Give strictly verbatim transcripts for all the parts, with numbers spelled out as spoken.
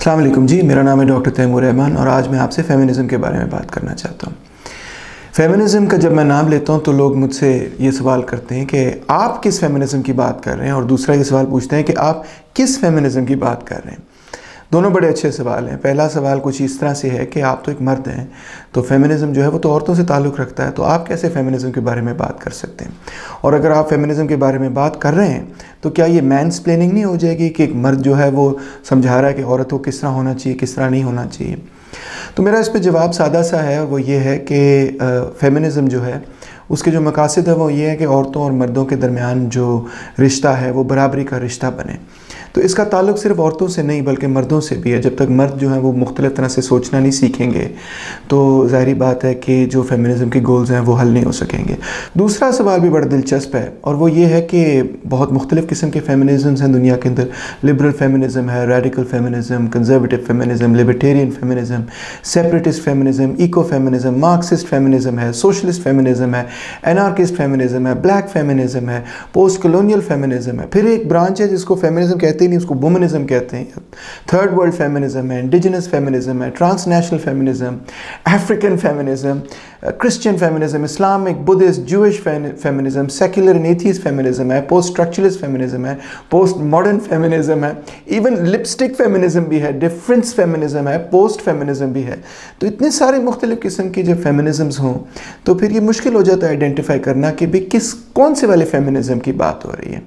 अस्सलाम वालेकुम जी, मेरा नाम है डॉक्टर तैमूर रहमान और आज मैं आपसे फेमिनिज़म के बारे में बात करना चाहता हूँ। फेमिनिज़म का जब मैं नाम लेता हूँ तो लोग मुझसे ये सवाल करते हैं कि आप किस फेमिनिज़म की बात कर रहे हैं, और दूसरा ये सवाल पूछते हैं कि आप किस फेमिनिज़म की बात कर रहे हैं। दोनों बड़े अच्छे सवाल हैं। पहला सवाल कुछ इस तरह से है कि आप तो एक मर्द हैं, तो फेमिनिज़म जो है वो तो औरतों से ताल्लुक़ रखता है, तो आप कैसे फेमिनिज़म के बारे में बात कर सकते हैं। और अगर आप फेमिनिज़म के बारे में बात कर रहे हैं तो क्या ये मैंसप्लेनिंग नहीं हो जाएगी कि एक मर्द जो है वो समझा रहा है कि औरत को किस तरह होना चाहिए, किस तरह नहीं होना चाहिए। तो मेरा इस पर जवाब सादा सा है, और वो ये है कि फेमिनिज़म जो है उसके जो मकासद है वो ये है कि औरतों और मर्दों के दरमियान जो रिश्ता है वो बराबरी का रिश्ता बने। तो इसका ताल्लुक़ सिर्फ औरतों से नहीं बल्कि मर्दों से भी है। जब तक मर्द जो हैं वो मुख्तलिफ़ तरह से सोचना नहीं सीखेंगे तो ज़ाहिर बात है कि जो फेमिनिज़म के गोल्स हैं वो हल नहीं हो सकेंगे। दूसरा सवाल भी बड़ा दिलचस्प है, और वो ये है कि बहुत मुख्तलिफ़ किस्म के फेमिनिज़म्स हैं दुनिया के अंदर। लिबरल फेमिनिज़म है, radical feminism, conservative feminism, libertarian feminism, separatist feminism, eco feminism, Marxist feminism है, सोशलिस्ट फेमिनिज़म है, एनार्किस्ट फेमिनिज़म है, ब्लैक फेमिनिज़म है, पोस्ट कॉलोनियल फेमिनिज़म है। फिर एक ब्रांच है जिसको फेमिनिज़म कहते नहीं, उसको वुमनिज़म कहते हैं। थर्ड वर्ल्ड फेमिनिज़म है, इंडिजिनस फेमिनिज़म है, transnational feminism, African feminism, Christian feminism, Islamic, Buddhist, Jewish feminism, secular and atheist feminism है, पोस्ट स्ट्रक्चरलिस्ट फेमिनिज़म है, पोस्ट मॉडर्न फेमिनिज़म है, इवन लिपस्टिक फेमिनिज़म भी है, डिफरेंस फेमिनिज़म है, पोस्ट फेमिनिज़म भी है। तो इतने सारे मुख्तलिफ़ किस्म की जब फेमिनिज़म्स हों तो फिर ये मुश्किल हो जाता है आइडेंटिफाई करना कि भाई किस कौन से वाले फेमिनिज़म की बात हो रही है।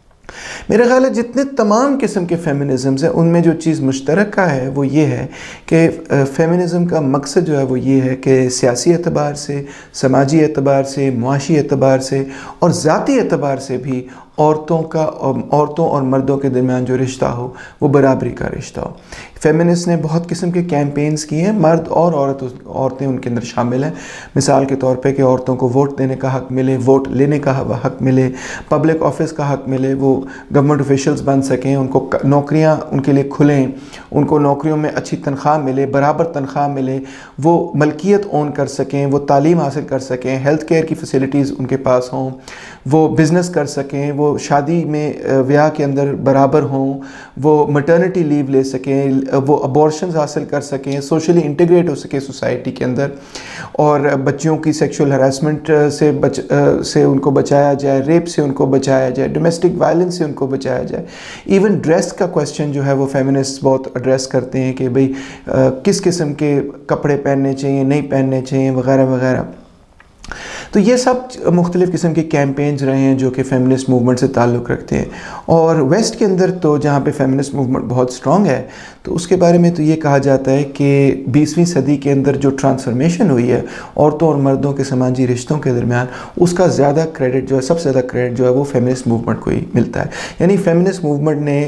मेरा ख़्याल है जितने तमाम किस्म के फेमिनिज़म्स हैं उनमें जो चीज़ मुश्तरका है वो ये है कि फ़ेमिनिज़म का मकसद जो है वो ये है कि सियासी एतबार से, समाजी एतबार से, मुआशी एतबार से और ज़ाती एतबार से भी औरतों का औरतों और मर्दों के दरमियान जो रिश्ता हो वो बराबरी का रिश्ता हो। फेमिनिस्ट ने बहुत किस्म के कैंपेन्स किए हैं, मर्द और औरत औरतें उनके अंदर शामिल हैं। मिसाल के तौर पे कि औरतों को वोट देने का हक़ मिले, वोट लेने का हक़ मिले, पब्लिक ऑफिस का हक़ मिले, वो गवर्नमेंट ऑफिशल्स बन सकें, उनको नौकरियां उनके लिए खुलें, उनको नौकरियों में अच्छी तनख्वाह मिले, बराबर तनख्वाह मिले, वो मलकियत ओन कर सकें, वो तालीम हासिल कर सकें, हेल्थ केयर की फैसिलिटीज़ उनके पास हों, वो बिज़नेस कर सकें, वो शादी में ब्याह के अंदर बराबर हों, वो मैटरनिटी लीव ले सकें, वो अबॉर्शंस हासिल कर सकें, सोशली इंटीग्रेट हो सके सोसाइटी के अंदर, और बच्चियों की सेक्सुअल हरासमेंट से बच से उनको बचाया जाए, रेप से उनको बचाया जाए, डोमेस्टिक वायलेंस से उनको बचाया जाए। इवन ड्रेस का क्वेश्चन जो है वो फेमिनिस्ट बहुत एड्रेस करते हैं कि भाई किस किस्म के कपड़े पहनने चाहिए, नहीं पहनने चाहिए, वगैरह वगैरह। तो ये सब मुख्तलिफ़ किस्म के कैंपेन्स रहे हैं जो कि फ़ेमिनिस्ट मूवमेंट से ताल्लुक़ रखते हैं। और वेस्ट के अंदर तो जहाँ पे फ़ेमिनिस्ट मूवमेंट बहुत स्ट्रॉन्ग है, तो उसके बारे में तो ये कहा जाता है कि बीसवीं सदी के अंदर जो ट्रांसफॉर्मेशन हुई है औरतों और मर्दों के समाजी रिश्तों के दरमियान, उसका ज़्यादा क्रेडिट जो है, सबसे ज़्यादा क्रेडिट जो है वो फ़ेमिनिस्ट मूवमेंट को ही मिलता है। यानी फ़ेमिनिस्ट मूवमेंट ने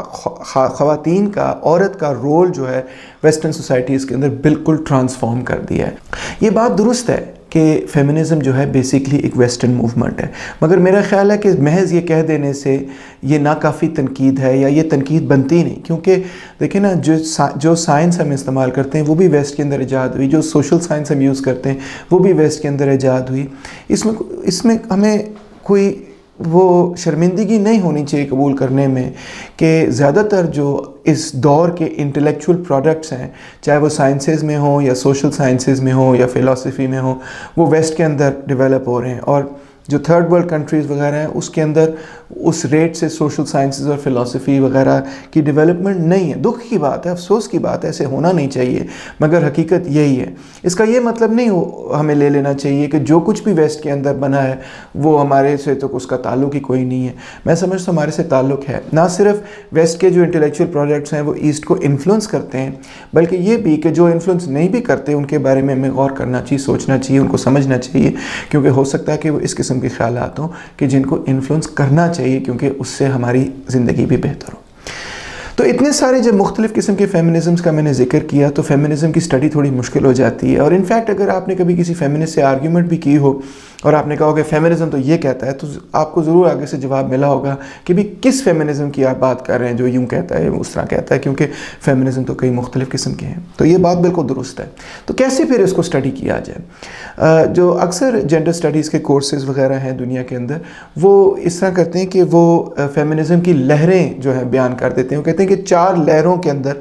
ख़वातीन का, औरत का रोल जो है वेस्टर्न सोसाइटीज़ के अंदर बिल्कुल ट्रांसफॉर्म कर दिया है। ये बात दुरुस्त है कि फ़ेमिनिज़म जो है बेसिकली एक वेस्टर्न मूवमेंट है, मगर मेरा ख़्याल है कि महज ये कह देने से ये नाकाफ़ी तनकीद है या ये तनकीद बनती ही नहीं। क्योंकि देखिए ना, जो सा, जो साइंस हम इस्तेमाल करते हैं वो भी वेस्ट के अंदर ईजाद हुई, जो सोशल साइंस हम यूज़ करते हैं वो भी वेस्ट के अंदर ईजाद हुई। इसमें इसमें हमें कोई वो शर्मिंदगी नहीं होनी चाहिए कबूल करने में कि ज़्यादातर जो इस दौर के इंटेलेक्चुअल प्रोडक्ट्स हैं, चाहे वो साइंसेज़ में हो या सोशल साइंसेज़ में हो या फ़िलासफ़ी में हो, वो वेस्ट के अंदर डेवलप हो रहे हैं। और जो थर्ड वर्ल्ड कंट्रीज़ वगैरह हैं उसके अंदर उस रेट से सोशल साइंसेस और फ़िलासफ़ी वगैरह की डेवलपमेंट नहीं है। दुख की बात है, अफसोस की बात है, ऐसे होना नहीं चाहिए, मगर हकीकत यही है। इसका ये मतलब नहीं हो हमें ले लेना चाहिए कि जो कुछ भी वेस्ट के अंदर बना है वो हमारे से तो उसका ताल्लुक़ ही कोई नहीं है। मैं समझता हूँ हमारे से ताल्लुक़ है। ना सिर्फ वेस्ट के जो इंटेलेक्चुअल प्रोडक्ट्स हैं वो ईस्ट को इन्फ्लुएंस करते हैं, बल्कि ये भी कि जो इन्फ्लुएंस नहीं भी करते उनके बारे में हमें गौर करना चाहिए, सोचना चाहिए, उनको समझना चाहिए, क्योंकि हो सकता है कि वो इस किस्म के ख्यालात हों कि जिनको इन्फ्लुएंस करना चाहिए, क्योंकि उससे हमारी ज़िंदगी भी बेहतर हो। तो इतने सारे जब मुख्तलिफ़ किस्म के फ़ेमिनिज़म्स का मैंने जिक्र किया तो फ़ेमिनिज़म की स्टडी थोड़ी मुश्किल हो जाती है। और इनफैक्ट अगर आपने कभी किसी फ़ेमिनिस्ट से आर्ग्यूमेंट भी की हो और आपने कहा हो कि फ़ेमिनिज़म तो ये कहता है, तो आपको ज़रूर आगे से जवाब मिला होगा कि भी किस फ़ेमिनिज़म की आप बात कर रहे हैं जो यूँ कहता है, उस तरह कहता है, क्योंकि फ़ेमिनिज़म तो कई मुख्तलिफ़ किस्म के हैं। तो ये बात बिल्कुल दुरुस्त है। तो कैसे फिर इसको स्टडी किया जाए? जो अक्सर जेंडर स्टडीज़ के कोर्सेज़ वगैरह हैं दुनिया के अंदर, वो इस तरह करते हैं कि वो फ़ेमिनिज़म की लहरें जो है बयान कर देते हैं। वो कहते हैं कि चार लहरों के अंदर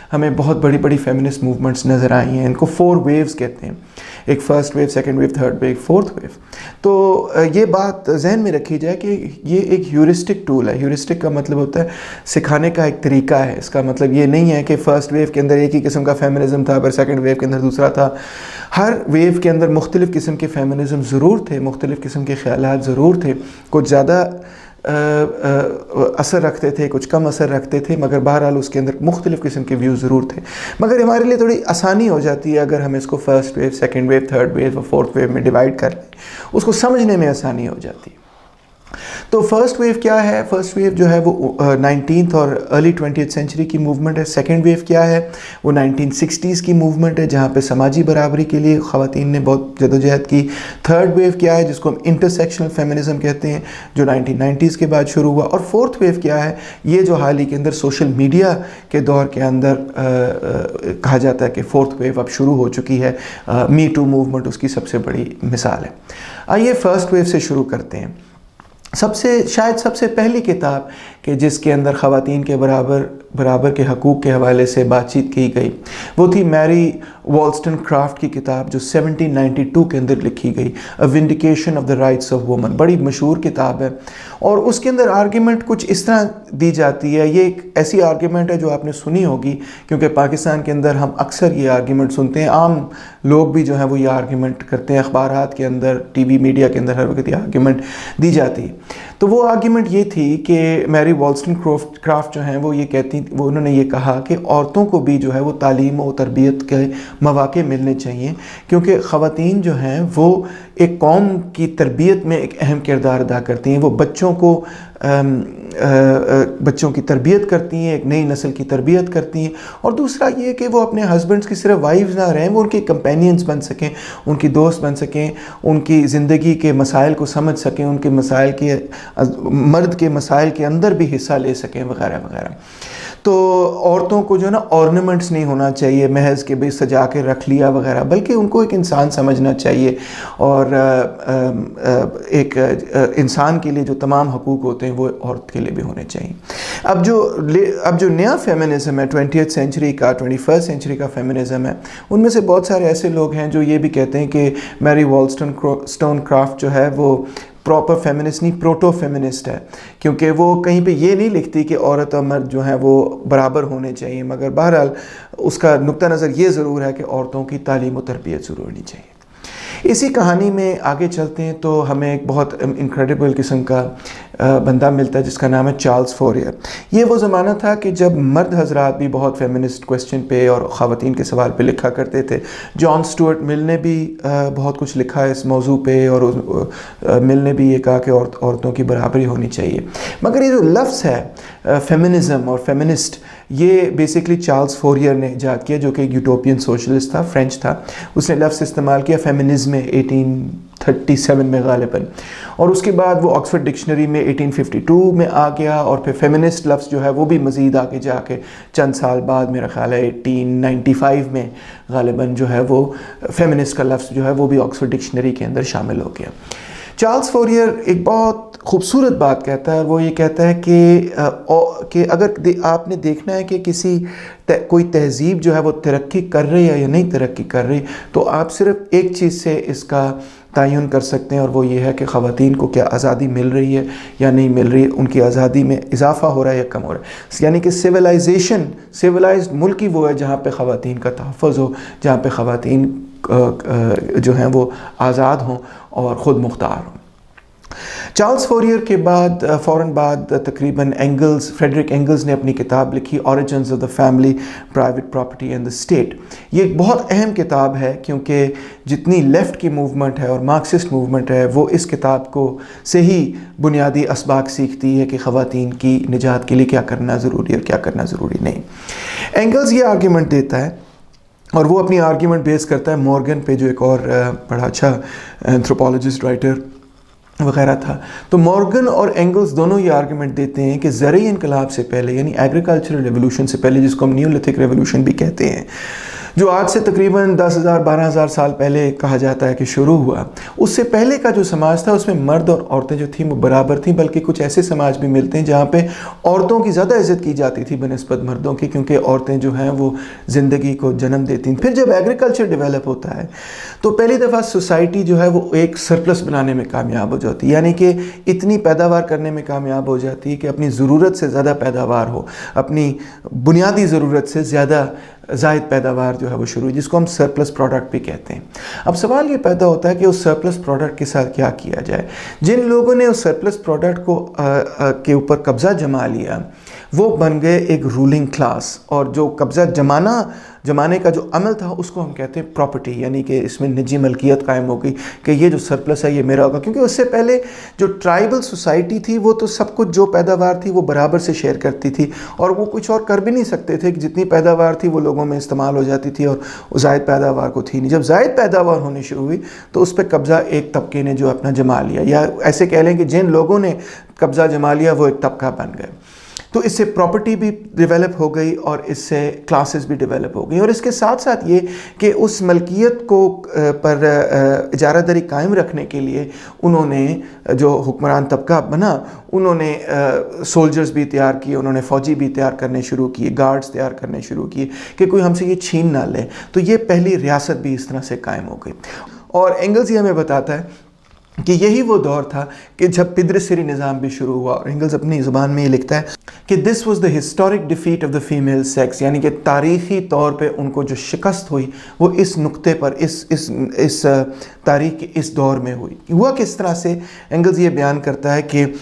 ہمیں بہت بڑی بڑی فیمنسٹ موومنٹس نظر آئی ہیں. ان کو فور ویوز کہتے ہیں, ایک first wave, second wave, third wave, fourth wave. تو یہ بات ذہن میں رکھی جائے کہ یہ ایک ہیورسٹک ٹول ہے. ہیورسٹک کا مطلب ہوتا ہے سکھانے کا ایک طریقہ ہے. اس کا مطلب یہ نہیں ہے کہ فرسٹ ویو کے اندر ایک ہی قسم کا فیمنزم تھا, پھر سیکنڈ ویو کے اندر دوسرا تھا. ہر ویو کے اندر مختلف قسم کے فیمنزم ضرور تھے, مختلف قسم کے خیالات ضرور تھے, کچھ زیادہ اثر رکھتے تھے, کچھ کم اثر رکھتے تھے, مگر بہرحال اس کے اندر مختلف قسم کے ویو ضرور تھے. مگر ہمارے لیے تھوڑی آسانی ہو جاتی ہے اگر ہم اس کو first wave, second wave, third wave اور فورتھ ویو میں ڈیوائڈ کر لیں, اس کو سمجھنے میں آسانی ہو جاتی ہے. تو فرسٹ ویو کیا ہے؟ فرسٹ ویو جو ہے وہ نائنٹینتھ اور ارلی ٹوینٹیتھ سینچری کی موومنٹ ہے. سیکنڈ ویو کیا ہے؟ وہ نائنٹین سکسٹیز کی موومنٹ ہے جہاں پہ سماجی برابری کے لیے خواتین نے بہت جدوجہد کی. تھرڈ ویو کیا ہے؟ جس کو ہم انٹرسیکشنل فیمنزم کہتے ہیں, جو نائنٹین نائنٹیز کے بعد شروع ہوا. اور فورتھ ویو کیا ہے؟ یہ جو حال ہی کے اندر سوشل میڈیا کے دور کے اندر کہا جاتا ہے کہ فورتھ ویو اب شروع ہو چکی ہے. می ٹو موومنٹ اس کی سب سے بڑی مثال ہے. آئیے فرسٹ ویو سے شروع کرتے ہیں. سب سے شاید سب سے پہلی کتاب کہ جس کے اندر خواتین کے برابر برابر کے حقوق کے حوالے سے بات چیت کی گئی وہ تھی میری والسٹن کرافٹ کی کتاب, جو سیونٹین نائنٹی ٹو کے اندر لکھی گئی, a vindication of the rights of woman. بڑی مشہور کتاب ہے اور اس کے اندر آرگیومنٹ کچھ اس طرح دی جاتی ہے. یہ ایک ایسی آرگیومنٹ ہے جو آپ نے سنی ہوگی, کیونکہ پاکستان کے اندر ہم اکثر یہ آرگیومنٹ سنتے ہیں. عام لوگ بھی جو ہیں وہ یہ آرگیومنٹ کرتے ہیں, اخبارات کے اندر, ٹی وی میڈیا کے اندر ہر وقت یہ آرگیومنٹ دی جاتی ہے. تو وہ آرگیومنٹ یہ تھی کہ میری والسٹن کرافٹ جو ہیں وہ یہ کہتی, وہ انہوں نے یہ کہا کہ عورتوں کو بھی جو ہے وہ تعلیم و تربیت کے مواقع ملنے چاہیے, کیونکہ خواتین جو ہیں وہ ایک قوم کی تربیت میں ایک اہم کردار ادا کرتی ہیں. وہ بچوں کو بچوں کی تربیت کرتی ہیں, ایک نئی نسل کی تربیت کرتی ہیں. اور دوسرا یہ کہ وہ اپنے ہسبینڈس کی صرف وائفز نہ رہیں, وہ ان کے کمپینینز بن سکیں, ان کی دوست بن سکیں, ان کی زندگی کے مسائل کو سمجھ سکیں, ان کے مسائل کے مرد کے مسائل کے اندر بھی حصہ لے سکیں وغیرہ وغیرہ. تو عورتوں کو جو ہے نا آرنامنٹس نہیں ہونا چاہیے محض کہ بھئی سجا کے رکھ لیا وغیرہ, بلکہ ان کو ایک انسان سمجھنا چاہیے. اور ایک انسان کے لیے جو تمام حقوق ہوتے ہیں وہ عورت کے لیے بھی ہونے چاہیے. اب جو اب جو نیا فیمنزم ہے ٹوینٹیتھ سینچری کا, ٹوینٹی فرسٹ سینچری کا فیمنزم ہے, ان میں سے بہت سارے ایسے لوگ ہیں جو یہ بھی کہتے ہیں کہ میری والسٹن اسٹون کرافٹ جو ہے وہ پراپر فیمنسٹ نہیں, پروٹو فیمنسٹ ہے, کیونکہ وہ کہیں پہ یہ نہیں لکھتی کہ عورت اور مرد جو ہیں وہ برابر ہونے چاہیے, مگر بہرحال اس کا نقطہ نظر یہ ضرور ہے کہ عورتوں کی تعلیم و تربیت ضرور ہونی چاہیے. اسی کہانی میں آگے چلتے ہیں تو ہمیں ایک بہت انکریڈیبل قسم کا بندہ ملتا ہے جس کا نام ہے چارلز فوریر. یہ وہ زمانہ تھا کہ جب مرد حضرات بھی بہت فیمنسٹ کویسچن پہ اور خواتین کے سوال پہ لکھا کرتے تھے. جان سٹورٹ مل نے بھی بہت کچھ لکھا ہے اس موضوع پہ, اور مل نے بھی یہ کہا کہ عورتوں کی برابری ہونی چاہیے. مگر یہ جو لفظ ہے فیمنزم اور فیمنسٹ, یہ بیسکلی چارلز فوریر نے ایجاد کیا, جو کہ ایک یوٹوپین سوشلسٹ تھا, فرینچ تھا. اس نے لفظ استعمال کیا فیمنزم میں ایٹین تھرٹی سیون میں غالباً, اور اس کے بعد وہ آکسفورڈ ڈکشنری میں ایٹین ففٹی ٹو میں آ گیا, اور پھر فیمنسٹ لفظ جو ہے وہ بھی مزید آگے جا کے چند سال بعد میرا خیال ہے ایٹین نائنٹی فائیو میں غالباً جو ہے وہ فیمنسٹ کا لفظ جو ہے وہ بھی آکسفورڈ ڈکشنری کے اندر شامل ہو گیا. چارلز فوریر ایک بہت خوبصورت بات کہتا ہے, وہ یہ کہتا ہے کہ کہ اگر آپ نے دیکھنا ہے کہ کسی کوئی تہذیب جو ہے وہ ترقی کر رہی ہے یا نہیں ترقی کر رہی, تو آپ صرف ایک چیز سے اس کا تعین کر سکتے ہیں, اور وہ یہ ہے کہ خواتین کو کیا آزادی مل رہی ہے یا نہیں مل رہی ہے, ان کی آزادی میں اضافہ ہو رہا ہے یا کم ہو رہا ہے. یعنی کہ سویلائزیشن, سویلائزڈ ملک ہی وہ ہے جہاں پہ خواتین کا تحفظ ہو, جہاں پہ خواتین جو ہیں وہ آزاد ہوں اور خود مختار ہوں. چارلز فوریر کے بعد فوراً بعد تقریباً اینگلز, فریڈرک اینگلز نے اپنی کتاب لکھی origins of the family, private property and the state. یہ ایک بہت اہم کتاب ہے کیونکہ جتنی لیفٹ کی موومنٹ ہے اور مارکسسٹ موومنٹ ہے وہ اس کتاب کو سے ہی بنیادی اسباق سیکھتی ہے کہ خواتین کی نجات کے لیے کیا کرنا ضروری ہے اور کیا کرنا ضروری نہیں. اینگلز یہ آرگیومنٹ دیتا ہے, اور وہ اپنی آرگیومنٹ بیس کرتا ہے مورگن پہ, جو ایک اور بڑا اچھا اینتھروپولوجسٹ رائٹر وغیرہ تھا. تو مورگن اور اینگلز دونوں یہ آرگیومنٹ دیتے ہیں کہ زرعی انقلاب سے پہلے, یعنی ایگریکلچرل ریولوشن سے پہلے, جس کو ہم نیولتھک ریولوشن بھی کہتے ہیں, جو آج سے تقریباً دس ہزار بارہ ہزار سال پہلے کہا جاتا ہے کہ شروع ہوا، اس سے پہلے کا جو سماج تھا اس میں مرد اور عورتیں جو تھیں وہ برابر تھیں، بلکہ کچھ ایسے سماج بھی ملتے ہیں جہاں پہ عورتوں کی زیادہ عزت کی جاتی تھی بنسبت مردوں کی، کیونکہ عورتیں جو ہیں وہ زندگی کو جنم دیتی ہیں۔ پھر جب ایگریکلچر ڈیولپ ہوتا ہے تو پہلی دفعہ سوسائٹی جو ہے وہ ایک سرپلس بنانے میں کامیاب ہو جاتی ہے، یعنی کہ اتنی پیداوار کرنے میں کامیاب ہو جاتی ہے کہ اپنی ضرورت سے زیادہ پیداوار ہو، اپنی بنیادی ضرورت سے زیادہ زائد پیداوار جو ہے وہ شروع، جس کو ہم سرپلس پروڈکٹ بھی کہتے ہیں۔ اب سوال یہ پیدا ہوتا ہے کہ اس سرپلس پروڈکٹ کے ساتھ کیا کیا جائے۔ جن لوگوں نے اس سرپلس پروڈکٹ کو کے اوپر قبضہ جما لیا وہ بن گئے ایک رولنگ کلاس، اور جو قبضہ جمانا جمانے کا جو عمل تھا اس کو ہم کہتے ہیں پراپرٹی، یعنی کہ اس میں نجی ملکیت قائم ہو گئی کہ یہ جو سرپلس ہے یہ میرا ہوگا، کیونکہ اس سے پہلے جو ٹرائبل سوسائٹی تھی وہ تو سب کچھ جو پیداوار تھی وہ برابر سے شیئر کرتی تھی، اور وہ کچھ اور کر بھی نہیں سکتے تھے کہ جتنی پیداوار تھی وہ لوگوں میں استعمال ہو جاتی تھی اور زائد پیداوار کو تھی نہیں۔ جب زائد پیداوار ہونی شروع ہوئی تو اس پہ قبضہ ایک طبقے نے جو اپنا جما لیا، یا ایسے کہہ لیں کہ جن لوگوں نے قبضہ جما لیا وہ ایک طبقہ بن گئے۔ تو اس سے پراپرٹی بھی ڈیولپ ہو گئی اور اس سے کلاسز بھی ڈیولپ ہو گئی، اور اس کے ساتھ ساتھ یہ کہ اس ملکیت کو پر اجارہ داری قائم رکھنے کے لیے انہوں نے جو حکمران طبقہ بنا انہوں نے سولجرز بھی تیار کیے، انہوں نے فوجی بھی تیار کرنے شروع کیے، گارڈز تیار کرنے شروع کیے کہ کوئی ہم سے یہ چھین نہ لے۔ تو یہ پہلی ریاست بھی اس طرح سے قائم ہو گئی، اور اینگلز یہ ہمیں بتاتا ہے کہ یہی وہ دور تھا کہ جب پدرسری نظام بھی شروع ہوا، اور اینگلز اپنی زبان میں یہ لکھتا ہے کہ this was the historic defeat of the female sex, یعنی کہ تاریخی طور پہ ان کو جو شکست ہوئی وہ اس نقطے پر اس اس اس تاریخ کے اس دور میں ہوئی۔ ہوا کس طرح سے؟ اینگلز یہ بیان کرتا ہے کہ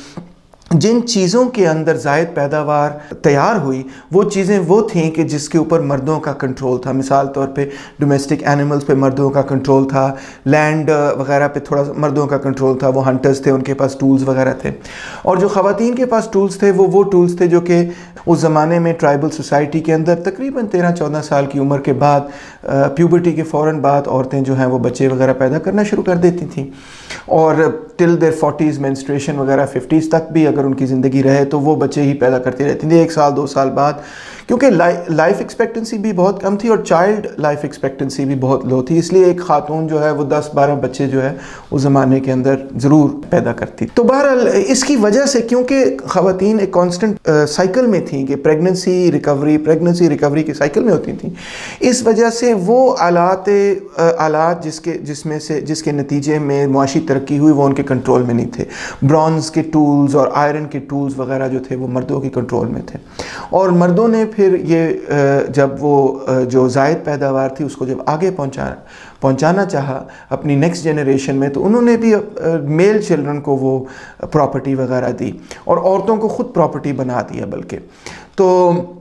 جن چیزوں کے اندر زائد پیداوار تیار ہوئی وہ چیزیں وہ تھیں کہ جس کے اوپر مردوں کا کنٹرول تھا۔ مثال طور پہ ڈومیسٹک اینیملز پہ مردوں کا کنٹرول تھا، لینڈ وغیرہ پہ تھوڑا مردوں کا کنٹرول تھا، وہ ہنٹرز تھے، ان کے پاس ٹولز وغیرہ تھے، اور جو خواتین کے پاس ٹولز تھے وہ وہ ٹولز تھے جو کہ اس زمانے میں ٹرائبل سوسائٹی کے اندر تقریباً تیرہ چودہ سال کی عمر کے بعد، پیوبرٹی کے فوراً بعد عورتیں جو ہیں وہ بچے وغیرہ پیدا کرنا شروع کر دیتی تھیں، اور ٹل دیر فورٹیز مینسٹریشن وغیرہ ففٹیز تک بھی اگر ان کی زندگی رہے تو وہ بچے ہی پیدا کرتی رہتی تھیں، ایک سال دو سال بعد، کیونکہ لائف ایکسپیکٹنسی بھی بہت کم تھی اور چائلڈ لائف ایکسپیکٹنسی بھی بہت لو تھی، اس لیے ایک خاتون جو ہے وہ دس بارہ بچے جو ہے اس زمانے کے اندر ضرور پیدا کرتی۔ تو بہرحال اس کی وجہ سے، کیونکہ خواتین ایک کانسٹنٹ سائیکل میں تھیں کہ پریگننسی ریکوری پریگننسی ریکوری کے سائیکل میں ہوتی تھیں، اس وجہ سے وہ آلات آلات جس کے جس میں سے جس کے نتیجے میں معاشی ترقی ہوئی وہ ان کے کنٹرول میں نہیں تھے۔ برونز کے ٹولز اور آئرن کے ٹولز وغیرہ جو تھے وہ مردوں کے کنٹرول میں تھے، اور مردوں نے پھر یہ جب وہ جو زائد پیداوار تھی اس کو جب آگے پہنچانا پہنچانا چاہا اپنی نیکسٹ جنریشن میں، تو انہوں نے بھی میل چلڈرن کو وہ پراپرٹی وغیرہ دی اور عورتوں کو خود پراپرٹی بنا دیا بلکہ۔ تو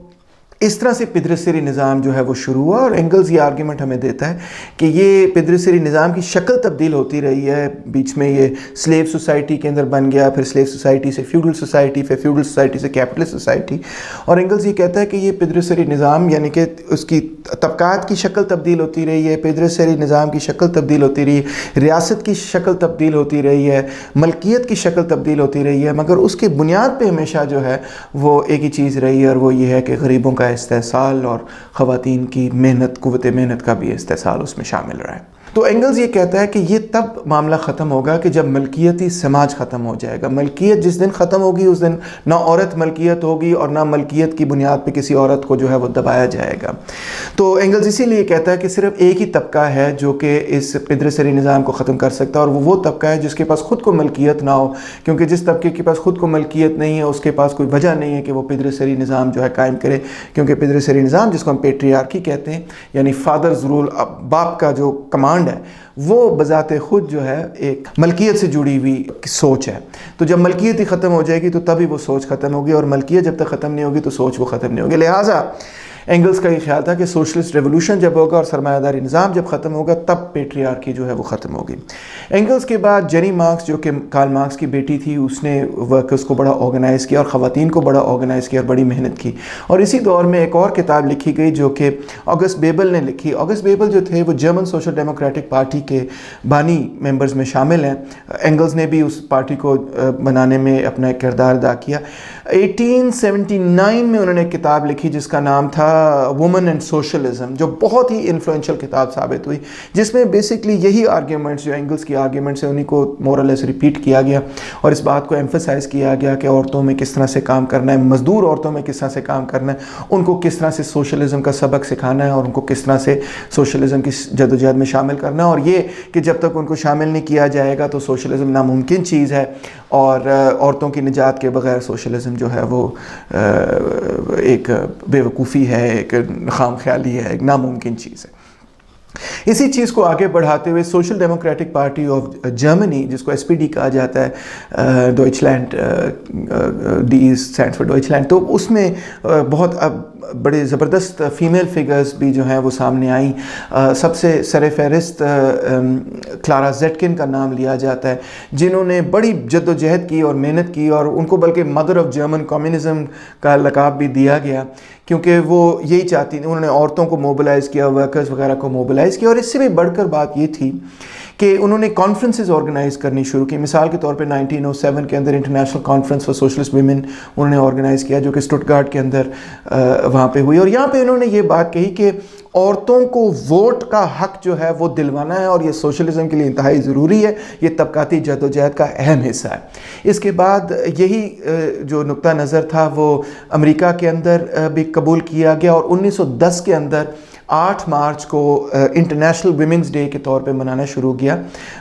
اس طرح سے پدرسری نظام جو ہے وہ شروع ہوا، اور اینگلز یہ آرگیومنٹ ہمیں دیتا ہے کہ یہ پدرسری نظام کی شکل تبدیل ہوتی رہی ہے، بیچ میں یہ سلیو سوسائٹی کے اندر بن گیا، پھر سلیو سوسائٹی سے فیوڈل سوسائٹی، پھر فیوڈل سوسائٹی سے کیپٹلسٹ سوسائٹی، اور اینگلز یہ کہتا ہے کہ یہ پدرسری نظام یعنی کہ اس کی طبقات کی شکل تبدیل ہوتی رہی ہے، پدرسری نظام کی شکل تبدیل ہوتی رہی ہے، ریاست کی شکل تبدیل ہوتی رہی ہے، ملکیت کی شکل تبدیل ہوتی رہی ہے، مگر اس کے بنیاد پہ ہمیشہ جو ہے وہ ایک ہی چیز رہی ہے، اور وہ یہ ہے کہ غریبوں کا استحصال اور خواتین کی محنت قوت محنت کا بھی استحصال اس میں شامل رہا ہے۔ تو اینگلز یہ کہتا ہے کہ یہ تب معاملہ ختم ہوگا کہ جب ملکیتی سماج ختم ہو جائے گا۔ ملکیت جس دن ختم ہوگی اس دن نہ عورت ملکیت ہوگی اور نہ ملکیت کی بنیاد پہ کسی عورت کو جو ہے وہ دبایا جائے گا۔ تو اینگلز اسی لیے کہتا ہے کہ صرف ایک ہی طبقہ ہے جو کہ اس پدرسری نظام کو ختم کر سکتا ہے، اور وہ وہ طبقہ ہے جس کے پاس خود کو ملکیت نہ ہو، کیونکہ جس طبقے کے پاس خود کو ملکیت نہیں ہے اس کے پاس کوئی وجہ نہیں ہے کہ وہ پدرسری نظام جو ہے قائم کرے، کیونکہ پدرسری نظام جس کو ہم پیٹریارکی کہتے ہیں یعنی فادرز رول، باپ کا جو کمانڈ ہے، وہ بذات خود جو ہے ایک ملکیت سے جڑی ہوئی سوچ ہے۔ تو جب ملکیت ہی ختم ہو جائے گی تو تبھی وہ سوچ ختم ہوگی، اور ملکیت جب تک ختم نہیں ہوگی تو سوچ وہ ختم نہیں ہوگی۔ لہٰذا اینگلز کا یہ خیال تھا کہ سوشلسٹ ریولوشن جب ہوگا اور سرمایہ داری نظام جب ختم ہوگا تب پیٹریارکی جو ہے وہ ختم ہوگی۔ اینگلز کے بعد جینی مارکس جو کہ کارل مارکس کی بیٹی تھی، اس نے ورکرز کو بڑا آرگنائز کیا اور خواتین کو بڑا آرگنائز کیا اور بڑی محنت کی، اور اسی دور میں ایک اور کتاب لکھی گئی جو کہ آگسٹ بیبل نے لکھی۔ آگسٹ بیبل جو تھے وہ جرمن سوشل ڈیموکریٹک پارٹی کے بانی ممبرز میں شامل ہیں۔ اینگلز نے بھی اس پارٹی کو بنانے میں اپنا ایک کردار ادا کیا۔ ایٹین سیونٹی نائن میں انہوں نے ایک کتاب لکھی جس کا نام تھا وومن اینڈ سوشلزم، جو بہت ہی انفلوئنشل کتاب ثابت ہوئی، جس میں بیسکلی یہی آرگیومنٹس جو اینگلس کی آرگیومنٹس ہیں انہیں کو مور اور لیس ریپیٹ کیا گیا، اور اس بات کو ایمفسائز کیا گیا کہ عورتوں میں کس طرح سے کام کرنا ہے، مزدور عورتوں میں کس طرح سے کام کرنا ہے، ان کو کس طرح سے سوشلزم کا سبق سکھانا ہے، اور ان کو کس طرح سے سوشلزم کی جدوجہد میں شامل کرنا ہے، اور یہ کہ جب تک ان کو شامل نہیں کیا جائے گا تو سوشلزم ناممکن چیز ہے، اور عورتوں کی نجات کے بغیر سوشلزم جو ہے وہ ایک بے وقوفی ہے، ایک خام خیالی ہے، ایک ناممکن چیز ہے۔ اسی چیز کو آگے بڑھاتے ہوئے social democratic party of Germany, جس کو ایس پی ڈی کہا جاتا ہے، Deutschland, D stand for Deutschland, تو اس میں بہت اب بڑے زبردست فیمیل فگرز بھی جو ہیں وہ سامنے آئیں۔ سب سے سر فہرست کلارا زیٹکن کا نام لیا جاتا ہے، جنہوں نے بڑی جد و جہد کی اور محنت کی، اور ان کو بلکہ مدر آف جرمن کمیونزم کا لقب بھی دیا گیا، کیونکہ وہ یہی چاہتی تھیں، انہوں نے عورتوں کو موبلائز کیا، ورکرز وغیرہ کو موبلائز کیا، اور اس سے بھی بڑھ کر بات یہ تھی کہ انہوں نے کانفرنسز آرگنائز کرنی شروع کی۔ مثال کے طور پہ نائنٹین او سیون کے اندر international conference for socialist women انہوں نے آرگنائز کیا، جو کہ اسٹٹگارٹ کے اندر وہاں پہ ہوئی، اور یہاں پہ انہوں نے یہ بات کہی کہ عورتوں کو ووٹ کا حق جو ہے وہ دلوانا ہے، اور یہ سوشلزم کے لیے انتہائی ضروری ہے، یہ طبقاتی جدوجہد کا اہم حصہ ہے۔ اس کے بعد یہی جو نقطہ نظر تھا وہ امریکہ کے اندر بھی قبول کیا گیا، اور انیس سو دس کے اندر آٹھ مارچ کو انٹرنیشنل ویمنز ڈے کے طور پہ منانا شروع کیا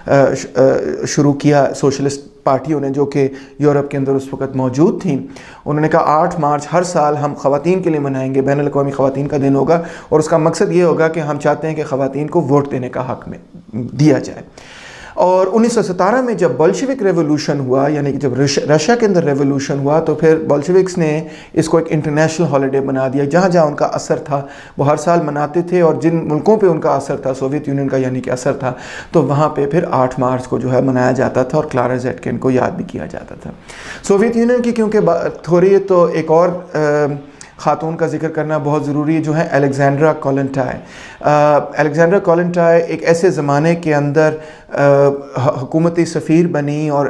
شروع کیا سوشلسٹ پارٹیوں نے، جو کہ یورپ کے اندر اس وقت موجود تھیں۔ انہوں نے کہا آٹھ مارچ ہر سال ہم خواتین کے لیے منائیں گے، بین الاقوامی خواتین کا دن ہوگا، اور اس کا مقصد یہ ہوگا کہ ہم چاہتے ہیں کہ خواتین کو ووٹ دینے کا حق میں دیا جائے۔ اور انیس سو ستارہ میں جب بولشوک ریولوشن ہوا، یعنی کہ جب رشیا کے اندر ریولوشن ہوا، تو پھر بولشوکس نے اس کو ایک انٹرنیشنل ہالیڈے بنا دیا، جہاں جہاں ان کا اثر تھا وہ ہر سال مناتے تھے، اور جن ملکوں پہ ان کا اثر تھا، سوویت یونین کا یعنی کہ اثر تھا، تو وہاں پہ پھر آٹھ مارچ کو جو ہے منایا جاتا تھا، اور کلارا زیٹکن کو یاد بھی کیا جاتا تھا۔ سوویت یونین کی کیونکہ بات ہو رہی ہے تو ایک اور خاتون کا ذکر کرنا بہت ضروری ہے، جو ہے الیگزینڈرا کولنٹائی۔ الیگزینڈرا کولنٹائی ایک ایسے زمانے کے اندر حکومتی سفیر بنی، اور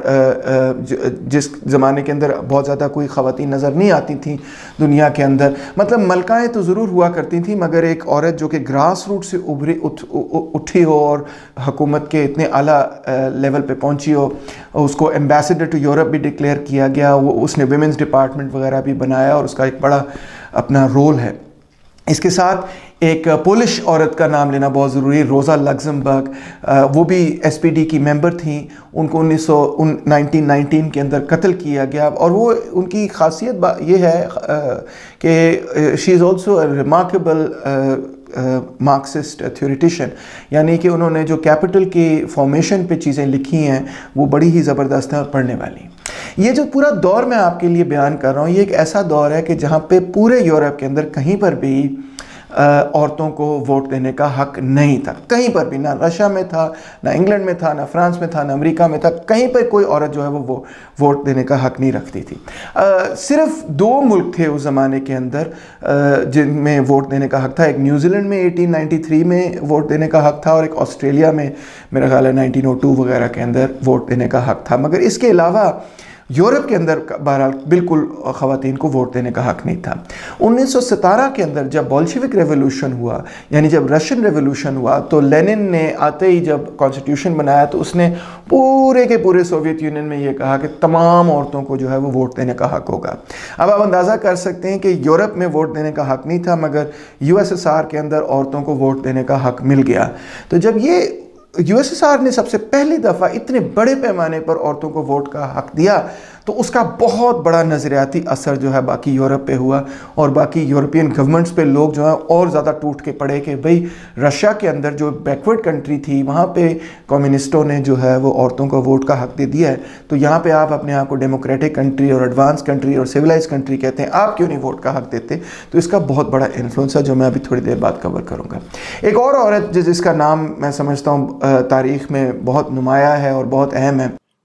جس زمانے کے اندر بہت زیادہ کوئی خواتین نظر نہیں آتی تھیں دنیا کے اندر، مطلب ملکائیں تو ضرور ہوا کرتی تھیں، مگر ایک عورت جو کہ گراس روٹ سے ابھری اٹھی ہو اور حکومت کے اتنے اعلیٰ لیول پہ پہنچی ہو، اس کو ایمبیسڈر ٹو یورپ بھی ڈکلیئر کیا گیا، وہ اس نے ویمنز ڈپارٹمنٹ وغیرہ بھی بنایا، اور اس کا ایک بڑا اپنا رول ہے۔ اس کے ساتھ ایک پولش عورت کا نام لینا بہت ضروری ہے، روزا لگزمبرگ، وہ بھی ایس پی ڈی کی ممبر تھیں، ان کو انیس سو نائنٹین نائنٹین کے اندر قتل کیا گیا، اور وہ ان کی خاصیت یہ ہے کہ she is also a remarkable Marxist theoretician, یعنی کہ انہوں نے جو کیپٹل کی فارمیشن پہ چیزیں لکھی ہیں وہ بڑی ہی زبردست ہیں اور پڑھنے والی۔ یہ جو پورا دور میں آپ کے لیے بیان کر رہا ہوں، یہ ایک ایسا دور ہے کہ جہاں پہ پورے یورپ کے اندر کہیں پر بھی عورتوں کو ووٹ دینے کا حق نہیں تھا، کہیں پر بھی، نہ رشیا میں تھا، نہ انگلینڈ میں تھا، نہ فرانس میں تھا، نہ امریکہ میں تھا، کہیں پر کوئی عورت جو ہے وہ ووٹ دینے کا حق نہیں رکھتی تھی۔ صرف دو ملک تھے اس زمانے کے اندر جن میں ووٹ دینے کا حق تھا، ایک نیوزی لینڈ میں ایٹین نائنٹی تھری میں ووٹ دینے کا حق تھا، اور ایک آسٹریلیا میں میرا خیال ہے نائنٹین او ٹو وغیرہ کے اندر ووٹ دینے کا حق تھا، مگر اس کے علاوہ یورپ کے اندر بہرحال بالکل خواتین کو ووٹ دینے کا حق نہیں تھا۔ انیس سو ستارہ کے اندر جب بولشوک ریولوشن ہوا، یعنی جب رشین ریولوشن ہوا، تو لینن نے آتے ہی جب کانسٹیٹیوشن بنایا تو اس نے پورے کے پورے سوویت یونین میں یہ کہا کہ تمام عورتوں کو جو ہے وہ ووٹ دینے کا حق ہوگا۔ اب آپ اندازہ کر سکتے ہیں کہ یورپ میں ووٹ دینے کا حق نہیں تھا، مگر یو ایس ایس آر کے اندر عورتوں کو ووٹ دینے کا حق مل گیا۔ تو جب یہ یو ایس ایس آر نے سب سے پہلی دفعہ اتنے بڑے پیمانے پر عورتوں کو ووٹ کا حق دیا، تو اس کا بہت بڑا نظریاتی اثر جو ہے باقی یورپ پہ ہوا، اور باقی یورپین گورنمنٹس پہ لوگ جو ہیں اور زیادہ ٹوٹ کے پڑے کہ بھئی رشیا کے اندر جو بیکورڈ کنٹری تھی، وہاں پہ کمیونسٹوں نے جو ہے وہ عورتوں کو ووٹ کا حق دے دیا ہے، تو یہاں پہ آپ اپنے آپ کو ڈیموکریٹک کنٹری اور ایڈوانس کنٹری اور سویلائز کنٹری کہتے ہیں، آپ کیوں نہیں ووٹ کا حق دیتے؟ تو اس کا بہت بڑا انفلوئنس ہے جو میں ابھی تھوڑی دیر بعد کور کروں گا۔ ایک اور عورت جس کا نام میں سمجھتا ہوں تاریخ میں بہت نمایاں ہے اور بہت اہم ہے،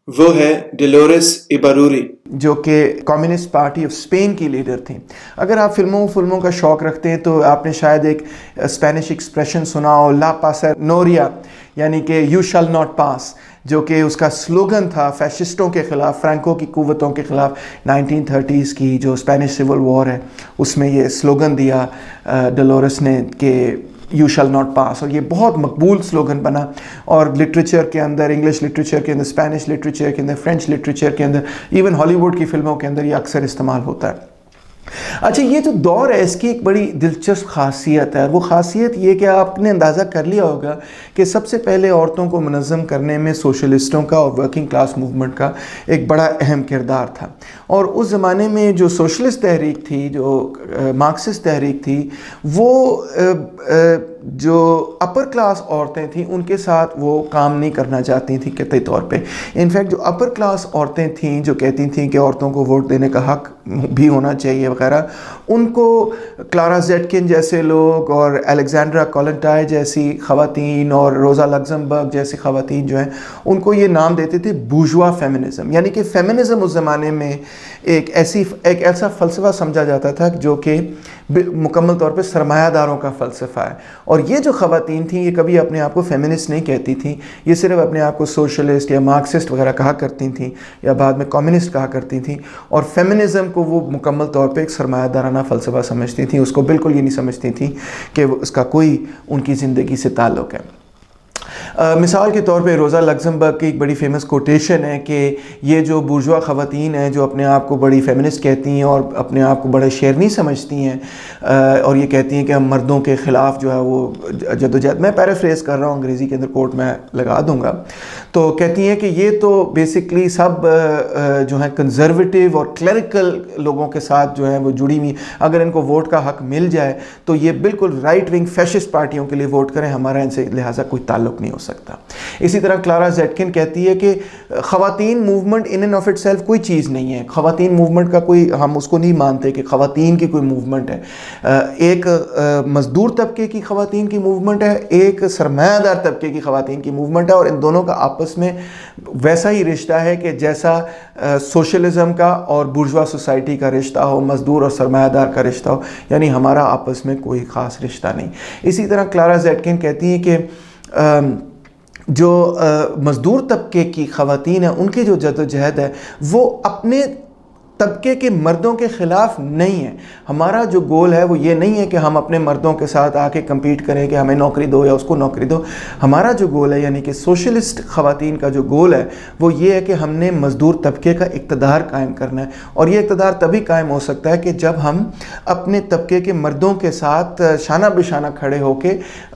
وہ ہے ڈولورس ایباروری جو کہ کمیونسٹ پارٹی آف اسپین کی لیڈر تھیں. اگر آپ فلموں فلموں کا شوق رکھتے ہیں تو آپ نے شاید ایک اسپینش ایکسپریشن سنا ہو، لا پاسا نوریا، یعنی کہ یو شال ناٹ پاس، جو کہ اس کا سلوگن تھا فیشسٹوں کے خلاف، فرینکو کی قوتوں کے خلاف. نائنٹین تھرٹیز کی جو اسپینش سول وار ہے اس میں یہ سلوگن دیا ڈولورس نے کہ یو شال ناٹ پاس، اور یہ بہت مقبول سلوگن بنا. اور لٹریچر کے اندر، انگلش لٹریچر کے اندر، اسپینش لٹریچر کے اندر، فرینچ لٹریچر کے اندر، ایون ہالی ووڈ کی فلموں کے اندر یہ اکثر استعمال ہوتا ہے. اچھا، یہ جو دور ہے اس کی ایک بڑی دلچسپ خاصیت ہے، اور وہ خاصیت یہ کہ آپ نے اندازہ کر لیا ہوگا کہ سب سے پہلے عورتوں کو منظم کرنے میں سوشلسٹوں کا اور ورکنگ کلاس موومنٹ کا ایک بڑا اہم کردار تھا. اور اس زمانے میں جو سوشلسٹ تحریک تھی، جو مارکسسٹ تحریک تھی، وہ جو اپر کلاس عورتیں تھیں ان کے ساتھ وہ کام نہیں کرنا چاہتی تھیں قطعی طور پہ. انفیکٹ جو اپر کلاس عورتیں تھیں جو کہتی تھیں کہ عورتوں کو ووٹ دینے کا حق بھی ہونا چاہیے وغیرہ، ان کو کلارا زیٹکن جیسے لوگ اور الیگزینڈرا کولنٹائے جیسی خواتین اور روزا لگزمبرگ جیسی خواتین جو ہیں ان کو یہ نام دیتے تھے بورژوا فیمنزم. یعنی کہ فیمنزم اس زمانے میں ایک ایسی ایک ایسا فلسفہ سمجھا جاتا تھا جو کہ مکمل طور پہ سرمایہ داروں کا فلسفہ ہے. اور یہ جو خواتین تھیں یہ کبھی اپنے آپ کو فیمنسٹ نہیں کہتی تھیں، یہ صرف اپنے آپ کو سوشلسٹ یا مارکسسٹ وغیرہ کہا کرتی تھیں، یا بعد میں کمیونسٹ کہا کرتی تھیں. اور فیمنزم کو وہ مکمل طور پہ ایک سرمایہ دارانہ فلسفہ سمجھتی تھیں، اس کو بالکل یہ نہیں سمجھتی تھیں کہ اس کا کوئی ان کی زندگی سے تعلق ہے. مثال کے طور پہ روزا لگزمبرگ کی ایک بڑی فیمس کوٹیشن ہے کہ یہ جو بورژوا خواتین ہیں جو اپنے آپ کو بڑی فیمنسٹ کہتی ہیں اور اپنے آپ کو بڑے شیرنی سمجھتی ہیں، اور یہ کہتی ہیں کہ ہم مردوں کے خلاف جو ہے وہ جدوجہد، میں پیرافریز کر رہا ہوں، انگریزی کے اندر کوٹ میں لگا دوں گا، تو کہتی ہیں کہ یہ تو بیسکلی سب جو ہیں کنزرویٹیو اور کلیریکل لوگوں کے ساتھ جو ہیں وہ جڑی ہوئی، اگر ان کو ووٹ کا حق مل جائے تو یہ بالکل رائٹ ونگ فیشسٹ پارٹیوں کے لیے ووٹ کریں، ہمارا ان سے لہٰذا کوئی تعلق نہیں ہو سکتا. اسی طرح کلارا زیٹکن کہتی ہے کہ خواتین movement in and of itself کوئی چیز نہیں ہے، خواتین موومنٹ کا کوئی، ہم اس کو نہیں مانتے کہ خواتین کی کوئی موومنٹ ہے. ایک مزدور طبقے کی خواتین کی موومنٹ ہے، ایک سرمایہ دار طبقے کی خواتین کی موومنٹ ہے، اور ان دونوں کا آپس میں ویسا ہی رشتہ ہے کہ جیسا سوشلزم کا اور بورژوا سوسائٹی کا رشتہ ہو، مزدور اور سرمایہ دار کا رشتہ ہو، یعنی ہمارا آپس میں کوئی خاص رشتہ نہیں. اسی طرح کلارا زیٹکن کہتی ہیں کہ جو مزدور طبقے کی خواتین ہیں ان کی جو جد و جہد ہے وہ اپنے طبقے کے مردوں کے خلاف نہیں ہے. ہمارا جو گول ہے وہ یہ نہیں ہے کہ ہم اپنے مردوں کے ساتھ آ کے کمپیٹ کریں کہ ہمیں نوکری دو یا اس کو نوکری دو. ہمارا جو گول ہے یعنی کہ سوشلسٹ خواتین کا جو گول ہے وہ یہ ہے کہ ہم نے مزدور طبقے کا اقتدار قائم کرنا ہے، اور یہ اقتدار تبھی قائم ہو سکتا ہے کہ جب ہم اپنے طبقے کے مردوں کے ساتھ شانہ بشانہ کھڑے ہو کے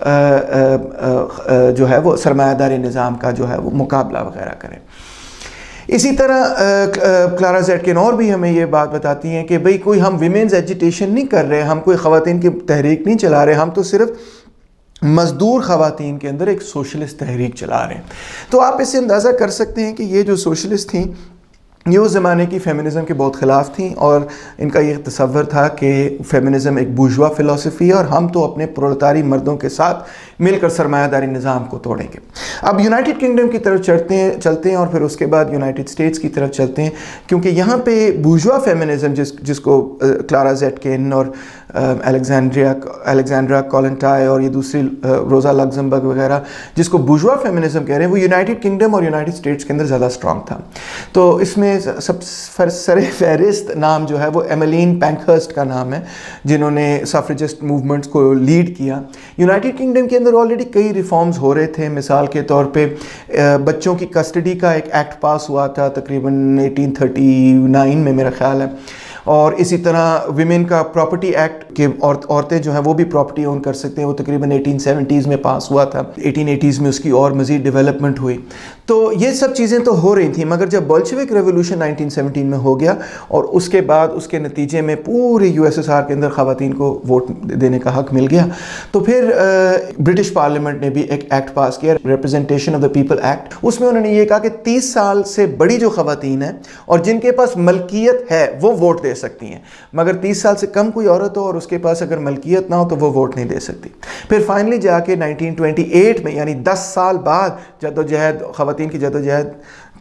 جو ہے وہ سرمایہ داری نظام کا جو ہے وہ مقابلہ وغیرہ کریں. اسی طرح کلارا زیٹکن اور بھی ہمیں یہ بات بتاتی ہیں کہ بھئی کوئی ہم ویمنز ایجیٹیشن نہیں کر رہے، ہم کوئی خواتین کی تحریک نہیں چلا رہے، ہم تو صرف مزدور خواتین کے اندر ایک سوشلسٹ تحریک چلا رہے ہیں. تو آپ اس سے اندازہ کر سکتے ہیں کہ یہ جو سوشلسٹ تھیں یہ اس زمانے کی فیمنزم کے بہت خلاف تھیں، اور ان کا یہ تصور تھا کہ فیمنزم ایک بورژوا فلسفی ہے اور ہم تو اپنے پرولتاری مردوں کے ساتھ مل کر سرمایہ داری نظام کو توڑیں گے. اب یونائٹڈ کنگڈم کی طرف چڑھتے ہیں چلتے ہیں اور پھر اس کے بعد یونائٹڈ اسٹیٹس کی طرف چلتے ہیں، کیونکہ یہاں پہ بورژوا فیمنزم جس جس کو کلارا زیٹکن اور الیگزینڈریا الیگزینڈرا کولنٹائے اور یہ دوسری روزا لگزمبرگ وغیرہ جس کو بورژوا فیمنزم کہہ رہے ہیں، وہ یونائٹڈ کنگڈم اور یونائٹڈ اسٹیٹس کے اندر زیادہ اسٹرانگ تھا. تو اس میں سب سر فہرست نام جو ہے وہ ایملین پینکھرسٹ کا نام ہے، جنہوں نے سفریجسٹ موومنٹس کو لیڈ کیا. یونائٹڈ کنگڈم کے اندر آلریڈی کئی ریفارمز ہو رہے تھے. مثال کے طور پہ بچوں کی کسٹڈی کا ایک ایکٹ پاس ہوا تھا تقریباً ایٹین تھرٹی نائن میں میرا خیال ہے، اور اسی طرح ویمن کا پراپرٹی ایکٹ کہ عورتیں جو ہیں وہ بھی پراپرٹی اون کر سکتے ہیں، وہ تقریباً ایٹین سیونٹیز میں پاس ہوا تھا. ایٹین ایٹیز میں اس کی اور مزید ڈیولپمنٹ ہوئی. تو یہ سب چیزیں تو ہو رہی تھیں، مگر جب بولشوک ریولوشن نائنٹین سیونٹین میں ہو گیا اور اس کے بعد اس کے نتیجے میں پورے یو ایس ایس آر کے اندر خواتین کو ووٹ دینے کا حق مل گیا، تو پھر برٹش پارلیمنٹ نے بھی ایک ایکٹ پاس کیا، representation of the people act. اس میں انہوں نے یہ کہا کہ تیس سال سے بڑی جو خواتین ہیں اور جن کے پاس ملکیت ہے وہ ووٹ دے سکتی ہیں، مگر تیس سال سے کم کوئی عورت ہو اور اس کے پاس اگر ملکیت نہ ہو تو وہ ووٹ نہیں دے سکتی. پھر فائنلی جا کے نائنٹین ٹوینٹی ایٹ میں یعنی دس سال بعد جد و جہد خواتین کی جد و جہد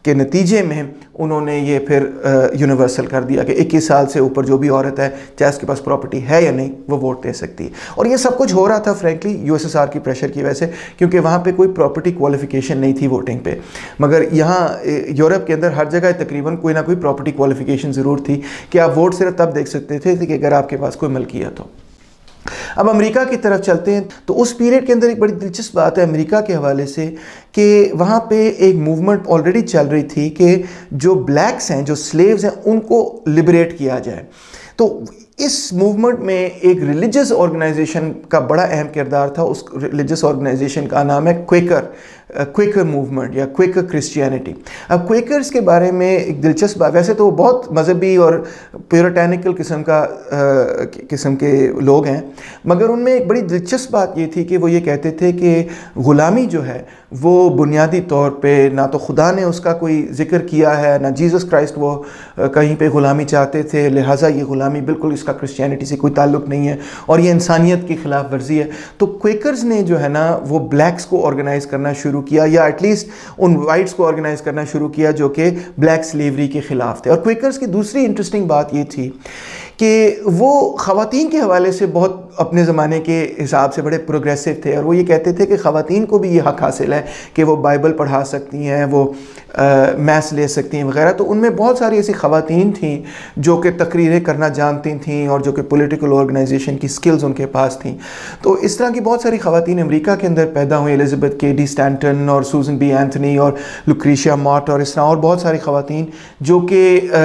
کے نتیجے میں انہوں نے یہ پھر یونیورسل کر دیا کہ اکیس سال سے اوپر جو بھی عورت ہے چاہے اس کے پاس پراپرٹی ہے یا نہیں وہ ووٹ دے سکتی ہے. اور یہ سب کچھ ہو رہا تھا frankly U S S R کی پریشر کی وجہ سے, کیونکہ وہاں پہ کوئی پراپرٹی کوالیفیکیشن نہیں تھی ووٹنگ پہ. مگر یہاں یورپ کے اندر ہر جگہ تقریباً کوئی نہ کوئی پراپرٹی کوالیفیکیشن ضرور تھی کہ آپ ووٹ صرف تب دیکھ سکتے تھے کہ اگر آپ کے پاس کوئی ملکیت ہو. اب امریکہ کی طرف چلتے ہیں تو اس پیریڈ کے اندر ایک بڑی دلچسپ بات ہے امریکہ کے حوالے سے کہ وہاں پہ ایک موومنٹ آلریڈی چل رہی تھی کہ جو بلیکس ہیں, جو سلیوز ہیں, ان کو لبریٹ کیا جائے. تو اس موومنٹ میں ایک ریلیجس آرگنائزیشن کا بڑا اہم کردار تھا. اس ریلیجس آرگنائزیشن کا نام ہے کویکر کویکر موومنٹ یا کویکر کرسچینٹی. اب کویکرز کے بارے میں ایک دلچسپ بات, ویسے تو وہ بہت مذہبی اور پیورٹینیکل قسم کا قسم کے لوگ ہیں, مگر ان میں ایک بڑی دلچسپ بات یہ تھی کہ وہ یہ کہتے تھے کہ غلامی جو ہے وہ بنیادی طور پہ نہ تو خدا نے اس کا کوئی ذکر کیا ہے, نہ جیزس کرائسٹ وہ کہیں پہ غلامی چاہتے تھے, لہٰذا یہ غلامی بالکل اس کا کرسچینٹی سے کوئی تعلق نہیں ہے اور یہ انسانیت کی خلاف ورزی ہے. تو کویکرز نے جو ہے نا وہ بلیکس کو آرگنائز کرنا شروع کیا, یا ایٹ لیسٹ ان وائٹس کو آرگنائز کرنا شروع کیا جو کہ بلیک سلیوری کے خلاف تھے. اور کویکرز کی دوسری انٹرسٹنگ بات یہ تھی کہ وہ خواتین کے حوالے سے بہت اپنے زمانے کے حساب سے بڑے پروگریسو تھے, اور وہ یہ کہتے تھے کہ خواتین کو بھی یہ حق حاصل ہے کہ وہ بائبل پڑھا سکتی ہیں, وہ میتھس لے سکتی ہیں وغیرہ. تو ان میں بہت ساری ایسی خواتین تھیں جو کہ تقریریں کرنا جانتی تھیں اور جو کہ پولیٹیکل آرگنائزیشن کی سکلز ان کے پاس تھیں. تو اس طرح کی بہت ساری خواتین امریکہ کے اندر پیدا ہوئیں, الزبتھ کے ڈی سٹینٹن اور سوزن بی اینتھنی اور لوکریشیا ماٹ اور اس طرح اور بہت ساری خواتین جو کہ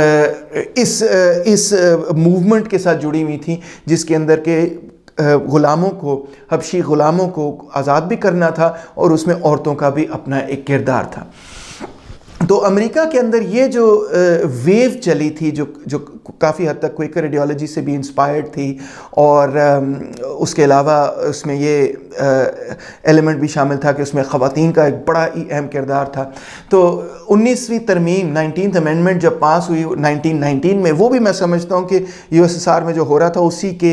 اس اس موومنٹ کے ساتھ جڑی ہوئی تھیں جس کے اندر کہ غلاموں کو, حبشی غلاموں کو آزاد بھی کرنا تھا اور اس میں عورتوں کا بھی اپنا ایک کردار تھا. تو امریکہ کے اندر یہ جو ویو چلی تھی جو جو کافی حد تک کویکر ایڈیالوجی سے بھی انسپائرڈ تھی, اور اس کے علاوہ اس میں یہ ایلیمنٹ بھی شامل تھا کہ اس میں خواتین کا ایک بڑا ہی اہم کردار تھا. تو انیسویں ترمیم نائنٹینتھ امینڈمنٹ جب پاس ہوئی نائنٹین نائنٹین میں, وہ بھی میں سمجھتا ہوں کہ یو ایس ایس آر میں جو ہو رہا تھا اسی کے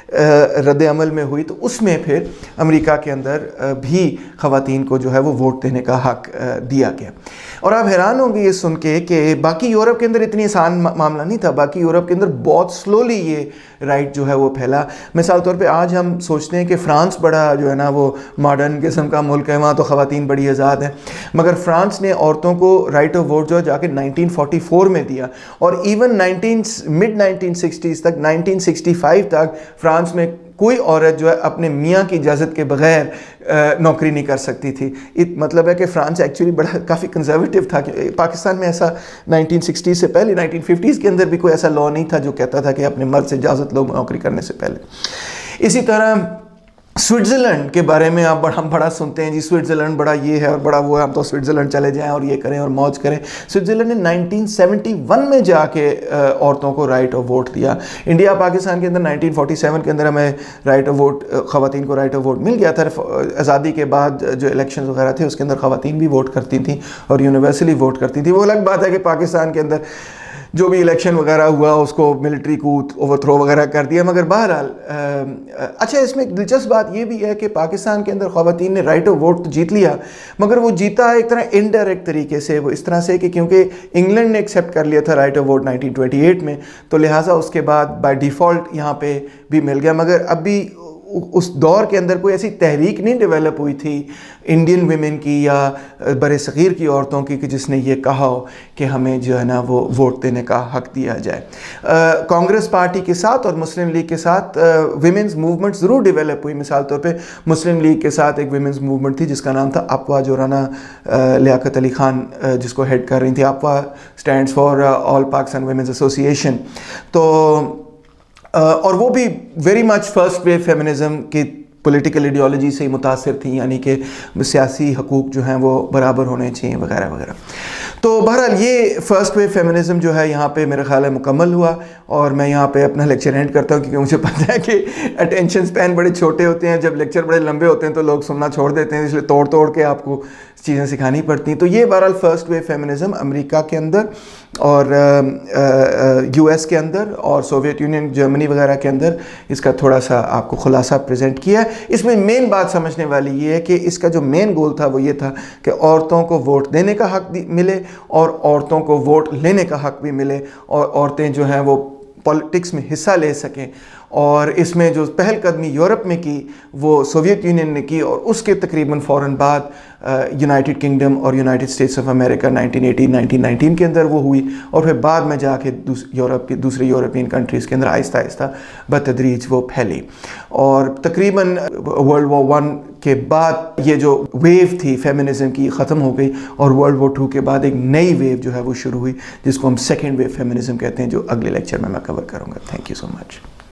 رد عمل میں ہوئی. تو اس میں پھر امریکہ کے اندر بھی خواتین کو جو ہے وہ ووٹ دینے کا حق دیا گیا. اور آپ حیران ہوں گے یہ سن کے کہ باقی یورپ کے اندر اتنی آسان معاملہ نہیں تھا. باقی یورپ کے اندر بہت سلولی یہ رائٹ جو ہے وہ پھیلا. مثال طور پہ آج ہم سوچتے ہیں کہ فرانس بڑا جو ہے نا وہ ماڈرن قسم کا ملک ہے, وہاں تو خواتین بڑی آزاد ہیں, مگر فرانس نے عورتوں کو رائٹ آف ووٹ جو ہے جا کے نائنٹین فورٹی فور میں دیا, اور even nineteen mid nineteen sixties تک, نائنٹین سکسٹی فائیو تک فرانس میں کوئی عورت جو ہے اپنے میاں کی اجازت کے بغیر نوکری نہیں کر سکتی تھی. مطلب ہے کہ فرانس ایکچولی بڑا کافی کنزرویٹو تھا. کہ پاکستان میں ایسا نائنٹین سکسٹیز سے پہلے, نائنٹین ففٹیز کے اندر بھی کوئی ایسا لا نہیں تھا جو کہتا تھا کہ اپنے مرد سے اجازت لو نوکری کرنے سے پہلے. اسی طرح سوئٹزرلینڈ کے بارے میں آپ بڑا ہم بڑا سنتے ہیں, جی سوئٹزرلینڈ بڑا یہ ہے اور بڑا وہ ہے, ہم تو سوئٹزرلینڈ چلے جائیں اور یہ کریں اور موج کریں. سوئٹزرلینڈ نے نائنٹین سیونٹی ون میں جا کے عورتوں کو رائٹ آف ووٹ دیا. انڈیا پاکستان کے اندر نائنٹین فورٹی سیون کے اندر ہمیں رائٹ آف ووٹ, خواتین کو رائٹ آف ووٹ مل گیا تھا. آزادی کے بعد جو الیکشنز وغیرہ تھے اس کے اندر خواتین بھی ووٹ کرتی تھیں اور یونیورسلی ووٹ کرتی تھیں. وہ الگ بات ہے کہ پاکستان کے اندر جو بھی الیکشن وغیرہ ہوا اس کو ملٹری کو اوور تھرو وغیرہ کر دیا. مگر بہرحال اچھا, اس میں ایک دلچسپ بات یہ بھی ہے کہ پاکستان کے اندر خواتین نے رائٹ آف ووٹ تو جیت لیا, مگر وہ جیتا ایک طرح انڈائریکٹ طریقے سے. وہ اس طرح سے کہ کیونکہ انگلینڈ نے ایکسیپٹ کر لیا تھا right of vote nineteen twenty eight میں, تو لہٰذا اس کے بعد بائی ڈیفالٹ یہاں پہ بھی مل گیا. مگر اب بھی اس دور کے اندر کوئی ایسی تحریک نہیں ڈیولپ ہوئی تھی انڈین ویمن کی یا بر صغیر کی عورتوں کی کہ جس نے یہ کہا ہو کہ ہمیں جو ہے نا وہ ووٹ دینے کا حق دیا جائے. کانگریس پارٹی کے ساتھ اور مسلم لیگ کے ساتھ ویمنز موومنٹ ضرور ڈیولپ ہوئی. مثال طور پہ مسلم لیگ کے ساتھ ایک ویمنز موومنٹ تھی جس کا نام تھا اپوا, جو رانا لیاقت علی خان جس کو ہیڈ کر رہی تھی. اپوا stands for all Pakistan women's association. تو اور وہ بھی very much first wave feminism کی پولیٹیکل ایڈیالوجی سے متاثر تھیں, یعنی کہ سیاسی حقوق جو ہیں وہ برابر ہونے چاہیے وغیرہ وغیرہ. تو بہرحال یہ فرسٹ ویو فیمنزم جو ہے یہاں پہ میرے خیال ہے مکمل ہوا, اور میں یہاں پہ اپنا لیکچر اینڈ کرتا ہوں، کیونکہ مجھے پتہ ہے کہ اٹینشن سپین بڑے چھوٹے ہوتے ہیں، جب لیکچر بڑے لمبے ہوتے ہیں تو لوگ سننا چھوڑ دیتے ہیں، اس لیے توڑ توڑ کے آپ کو چیزیں سکھانی پڑتی ہیں۔ تو یہ بہرحال فرسٹ ویو فیمنزم امریکہ کے اندر اور یو ایس کے اندر اور سوویت یونین جرمنی وغیرہ کے اندر اس کا تھوڑا سا آپ کو خلاصہ پریزنٹ کیا ہے۔ اس میں مین بات سمجھنے والی یہ ہے کہ اس کا جو مین گول تھا وہ یہ تھا کہ عورتوں کو ووٹ دینے کا حق ملے اور عورتوں کو ووٹ لینے کا حق بھی ملے، اور عورتیں جو ہیں وہ پولیٹکس میں حصہ لے سکیں۔ اور اس میں جو پہل قدمی یورپ میں کی وہ سوویت یونین نے کی، اور اس کے تقریباً فوراً بعد یونائٹڈ کنگڈم اور United states of America nineteen eighteen nineteen nineteen کے اندر وہ ہوئی، اور پھر بعد میں جا کے یورپ کی دوسری یورپین کنٹریز کے اندر آہستہ آہستہ بتدریج وہ پھیلی۔ اور تقریباً ورلڈ وار ون کے بعد یہ جو ویو تھی فیمنزم کی ختم ہو گئی، اور ورلڈ وار ٹو کے بعد ایک نئی ویو جو ہے وہ شروع ہوئی، جس کو ہم سیکنڈ ویو فیمنزم کہتے ہیں، جو اگلے لیکچر میں میں کور کروں گا۔ Thank you so much.